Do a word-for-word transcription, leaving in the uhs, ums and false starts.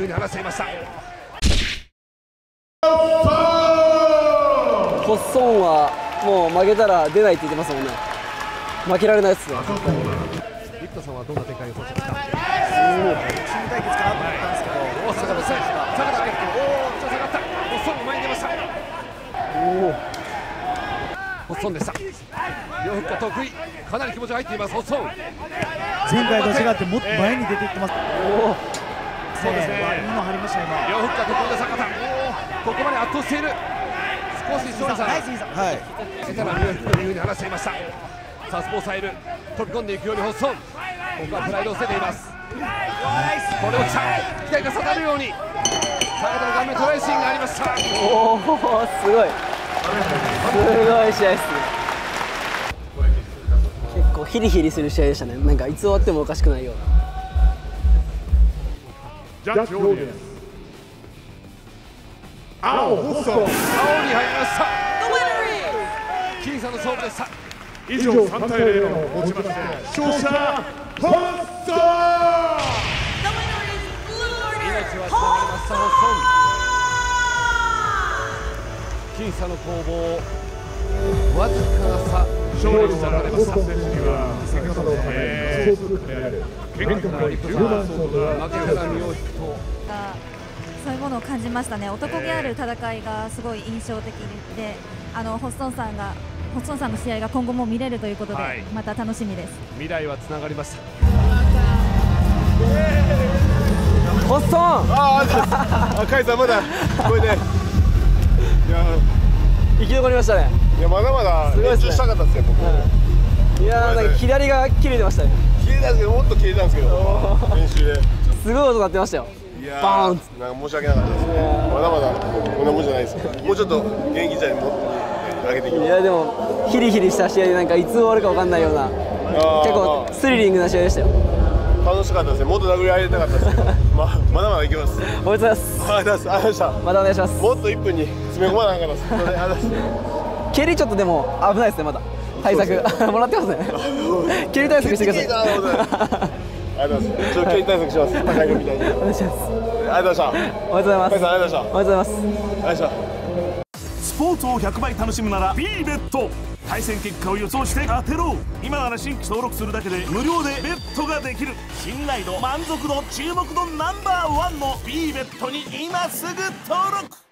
に話していました。 ホッソンはもう負けたら出ないって言ってますもんね。負けられないっすよ。 リクトさんはどんな展開を予想しますか。 チーム対決かなと思ったんですけど、 おお、坂田選手が坂田結構おお、ちょっと下がった。ホッソンが前に出ました。おお、ホッソンでした。両フックが得意、かなり気持ちが入っています。ホッソン前回と違ってもっと前に出ていってます。 おお、そうですね、 いいの張りました今。 両フックが得意な坂田、おお、ここまで圧倒している。少し勝利さん、 ナイスインサイド。はい。 下手な身を引くというふうに話していました。サウスポーサイル飛び込んでいくようにホッソン、ここはプライドを捨てています。これを来た、期待が刺さるように坂田の顔面トライシーンがありました。 おお、すごいすごい試合ですね。結構ヒリヒリする試合でしたね。なんかいつ終わってもおかしくないような。 ジャッジオーディエンス、青ホッソン、 青に入りました。僅差の勝負でした。 以上さんたいゼロをもちまして勝者ホッソン。命はつながりましたホッソン。僅差の攻防、わずかな差、 勝利したホッソン選手には先ほどのえーである健康のじゅうまんソードが負けから身を引くとそういうものを感じましたね。男気ある戦いがすごい印象的で、あのホッソンさんがホッソンさんの試合が今後も見れるということで、はい、また楽しみです。 未来はつながりました。 ホッソン、 ああ、カイさんまだこれね、いや生き残りましたね。 いやまだまだ練習したかったですよ僕。 いやー、なんか左が切れてましたね。 切れたんですけど、もっと切れたんですけど練習で。 すごい音鳴ってましたよ。バーン。 なんか申し訳なかったです。まだまだこんなもんじゃないです。もうちょっと現役時代にも上げていきます。 いやでもヒリヒリした試合でなんかいつ終わるかわかんないような結構スリリングな試合でしたよ。 楽しかったですね。もっと殴り合いたかったですけど、ままだまだいきます。 おめでとうございます。 ありがとうございました。 またお願いします。 もっといっぷんに詰め込まなあかんかったです。 蹴りちょっとでも危ないですね。まだ対策もらってますね。蹴り対策してください。 ありがとうございます。ちょっと蹴り対策します。高いのみたいに。 お願いします。 ありがとうございました。 おめでとうございます。 ありがとうございました。 おめでとうございます。 ありがとうございました。 スポーツをひゃくばい楽しむなら B ベット。対戦結果を予想して当てろ。今なら新規登録するだけで無料でベットができる。信頼度、満足度、注目度ナンバーワンの B ベットに今すぐ登録。